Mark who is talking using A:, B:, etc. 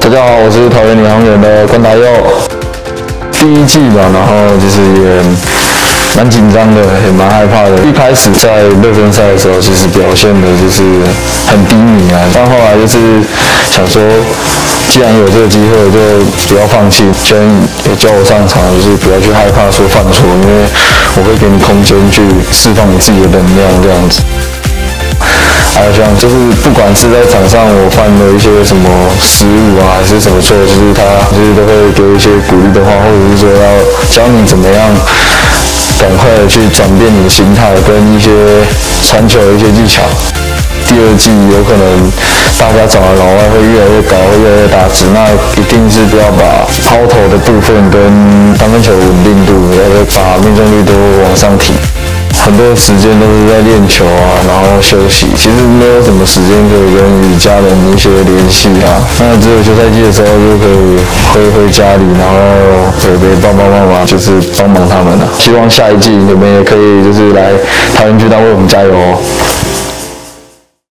A: 大家好，我是桃园领航员的关达佑。第一季嘛，然后就是也蛮紧张的，也蛮害怕的。一开始在热身赛的时候，其实表现的就是很低迷啊，但后来就是想说，既然有这个机会，就不要放弃。教练也教我上场，就是不要去害怕说犯错，因为我会给你空间去释放你自己的能量，这样子。还有像就是不管是在场上我犯了一些什么失误啊，还是什么错，就是他就是都会给我一些鼓励的话，或者是说要教你怎么样赶快的去转变你的心态跟一些传球的一些技巧。第二季有可能大家找的老外会越来越高，会越来越大只，那一定是不要把抛投的部分跟三分球的稳定度，要把命中率都往上提。很多时间都是在练球啊，然后休息，其实没有什么时间可以跟与家人一些联系啊。那只有休赛季的时候就可以回家里，然后给爸爸妈妈就是帮忙他们啊。希望下一季你们也可以就是来桃园巨蛋为我们加油哦。